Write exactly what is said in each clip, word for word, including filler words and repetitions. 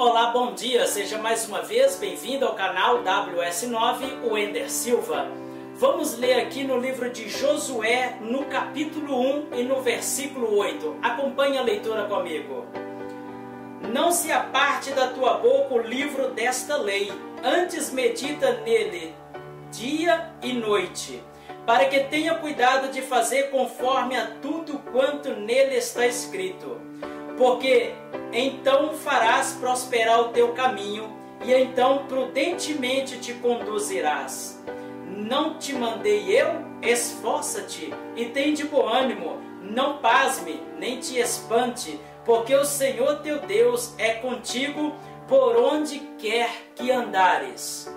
Olá, bom dia, seja mais uma vez bem-vindo ao canal W S nove, o Ender Silva. Vamos ler aqui no livro de Josué, no capítulo um e no versículo oito. Acompanhe a leitura comigo. Não se aparte da tua boca o livro desta lei, antes medita nele dia e noite, para que tenha cuidado de fazer conforme a tudo quanto nele está escrito. Porque então farás prosperar o teu caminho, e então prudentemente te conduzirás. Não te mandei eu? Esforça-te e tem de bom ânimo, não pasme, nem te espante, porque o Senhor teu Deus é contigo por onde quer que andares.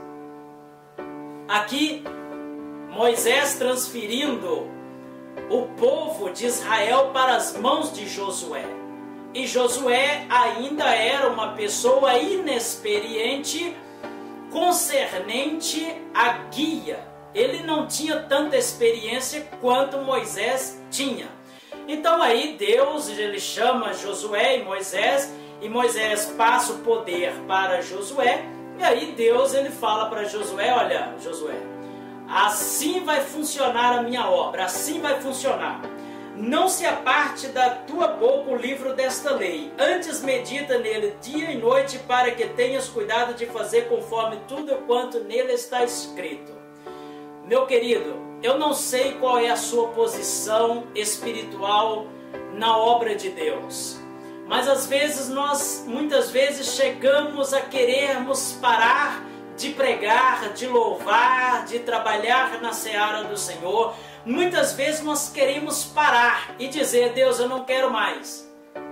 Aqui, Moisés transferindo o povo de Israel para as mãos de Josué. E Josué ainda era uma pessoa inexperiente concernente à guia. Ele não tinha tanta experiência quanto Moisés tinha. Então aí Deus, ele chama Josué e Moisés, e Moisés passa o poder para Josué, e aí Deus ele fala para Josué: olha, Josué, assim vai funcionar a minha obra, assim vai funcionar. Não se aparte da tua boca o livro desta lei, antes medita nele dia e noite, para que tenhas cuidado de fazer conforme tudo quanto nele está escrito. Meu querido, eu não sei qual é a sua posição espiritual na obra de Deus, mas às vezes nós, muitas vezes, chegamos a querermos parar de pregar, de louvar, de trabalhar na seara do Senhor. Muitas vezes nós queremos parar e dizer: Deus, eu não quero mais.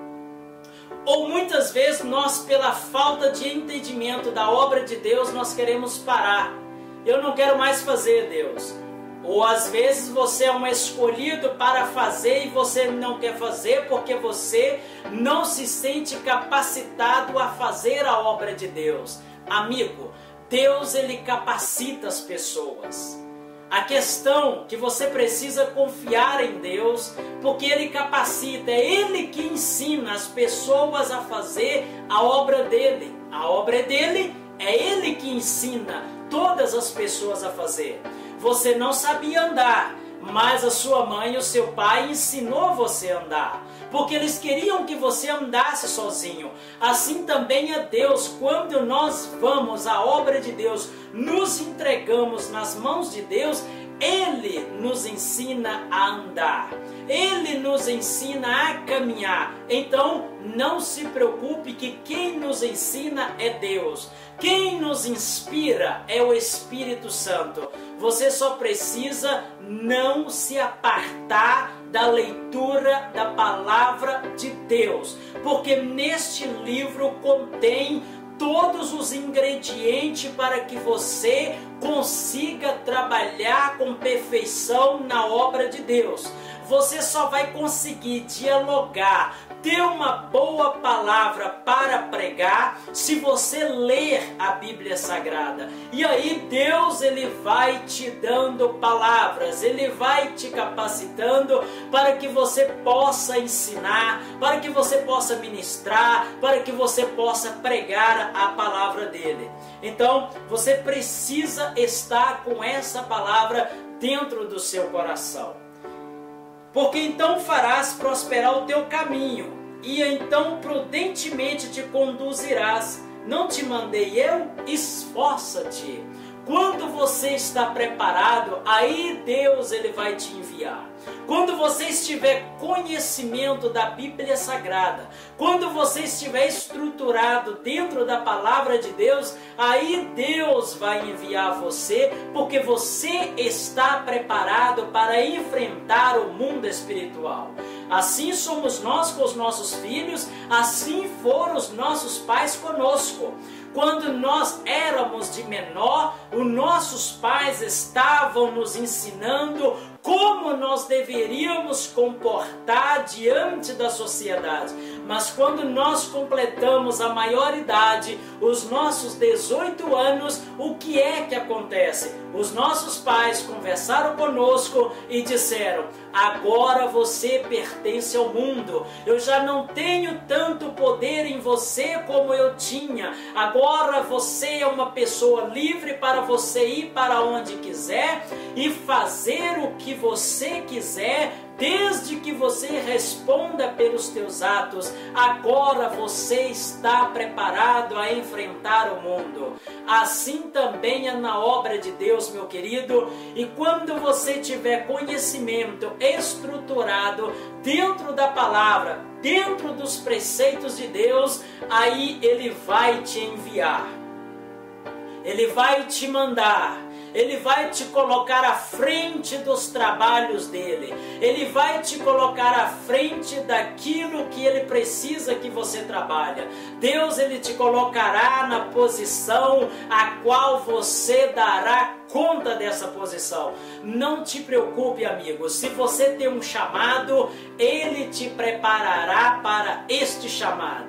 Ou muitas vezes nós, pela falta de entendimento da obra de Deus, nós queremos parar. Eu não quero mais fazer, Deus. Ou às vezes você é um escolhido para fazer e você não quer fazer porque você não se sente capacitado a fazer a obra de Deus. Amigo, Deus ele capacita as pessoas. A questão que você precisa confiar em Deus, porque Ele capacita, é Ele que ensina as pessoas a fazer a obra dEle. A obra é dEle, é Ele que ensina todas as pessoas a fazer. Você não sabia andar, mas a sua mãe e o seu pai ensinou você a andar, porque eles queriam que você andasse sozinho. Assim também é Deus. Quando nós vamos à obra de Deus, nos entregamos nas mãos de Deus, Ele nos ensina a andar, Ele nos ensina a caminhar. Então não se preocupe, que quem nos ensina é Deus, quem nos inspira é o Espírito Santo. Você só precisa não se apartar da leitura da palavra de Deus, porque neste livro contém todos os ingredientes para que você consiga trabalhar com perfeição na obra de Deus. Você só vai conseguir dialogar, ter uma boa palavra para pregar, se você ler a Bíblia Sagrada. E aí Deus ele vai te dando palavras, Ele vai te capacitando para que você possa ensinar, para que você possa ministrar, para que você possa pregar a palavra dEle. Então você precisa estar com essa palavra dentro do seu coração. Porque então farás prosperar o teu caminho, e então prudentemente te conduzirás. Não te mandei eu? Esforça-te. Quando você está preparado, aí Deus ele vai te enviar. Quando você estiver conhecimento da Bíblia Sagrada, quando você estiver estruturado dentro da palavra de Deus, aí Deus vai enviar você, porque você está preparado para enfrentar o mundo espiritual. Assim somos nós com os nossos filhos, assim foram os nossos pais conosco. Quando nós éramos de menor, os nossos pais estavam nos ensinando como nós deveríamos comportar diante da sociedade. Mas quando nós completamos a maioridade, os nossos dezoito anos, o que é que acontece? Os nossos pais conversaram conosco e disseram: agora você pertence ao mundo, eu já não tenho tanto poder em você como eu tinha, agora você é uma pessoa livre para você ir para onde quiser e fazer o que você quiser, desde que você responda pelos teus atos. Agora você está preparado a enfrentar o mundo. Assim também é na obra de Deus, meu querido, e quando você tiver conhecimento estruturado dentro da palavra, dentro dos preceitos de Deus, aí Ele vai te enviar, Ele vai te mandar, Ele vai te colocar à frente dos trabalhos dele, Ele vai te colocar à frente daquilo que Ele precisa que você trabalhe. Deus, Ele te colocará na posição a qual você dará conta dessa posição. Não te preocupe, amigo, se você tem um chamado, Ele te preparará para este chamado.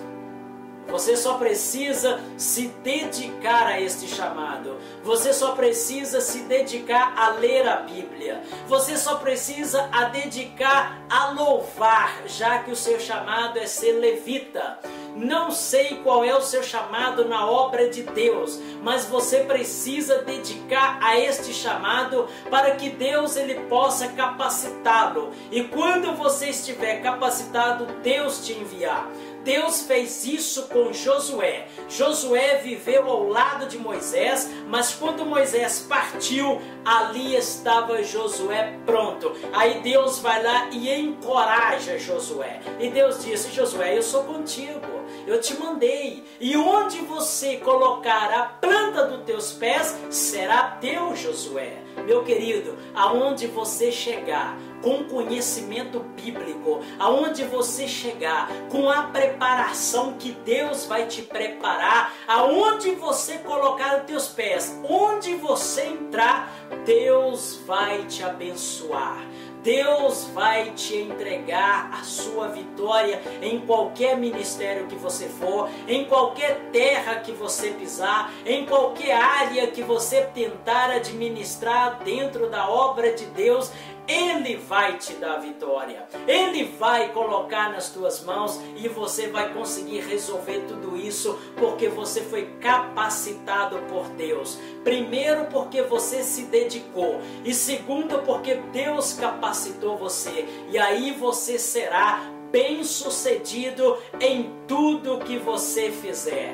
Você só precisa se dedicar a este chamado. Você só precisa se dedicar a ler a Bíblia. Você só precisa a dedicar a louvar, já que o seu chamado é ser levita. Não sei qual é o seu chamado na obra de Deus, mas você precisa dedicar a este chamado para que Deus ele possa capacitá-lo. E quando você estiver capacitado, Deus te enviar. Deus fez isso com Josué. Josué viveu ao lado de Moisés, mas quando Moisés partiu, ali estava Josué pronto. Aí Deus vai lá e encoraja Josué. E Deus disse: Josué, eu sou contigo, eu te mandei. E onde você colocar a planta dos teus pés, será teu, Josué. Meu querido, aonde você chegar com conhecimento bíblico, aonde você chegar com a preparação que Deus vai te preparar, aonde você colocar os teus pés, onde você entrar, Deus vai te abençoar. Deus vai te entregar a sua vitória em qualquer ministério que você for, em qualquer terra que você pisar, em qualquer área que você tentar administrar dentro da obra de Deus. Ele vai te dar a vitória, Ele vai colocar nas tuas mãos e você vai conseguir resolver tudo isso porque você foi capacitado por Deus. Primeiro, porque você se dedicou, e segundo, porque Deus capacitou você, e aí você será bem-sucedido em tudo que você fizer.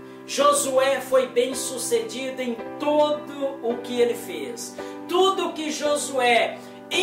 Josué foi bem-sucedido em todo o que ele fez. Tudo que Josué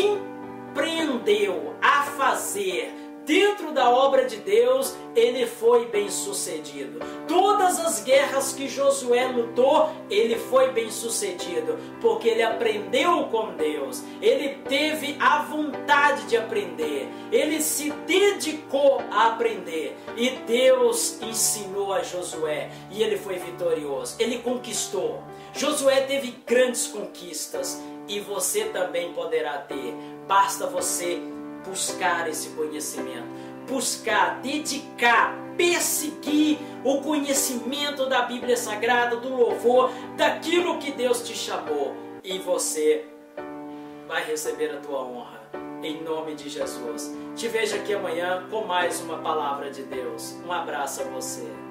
empreendeu a fazer dentro da obra de Deus, ele foi bem sucedido. Todas as guerras que Josué lutou, ele foi bem sucedido, porque ele aprendeu com Deus, ele teve a vontade de aprender, ele se dedicou a aprender, e Deus ensinou a Josué, e ele foi vitorioso, ele conquistou. Josué teve grandes conquistas, e você também poderá ter. Basta você buscar esse conhecimento, buscar, dedicar, perseguir o conhecimento da Bíblia Sagrada, do louvor, daquilo que Deus te chamou, e você vai receber a tua honra, em nome de Jesus. Te vejo aqui amanhã com mais uma palavra de Deus. Um abraço a você.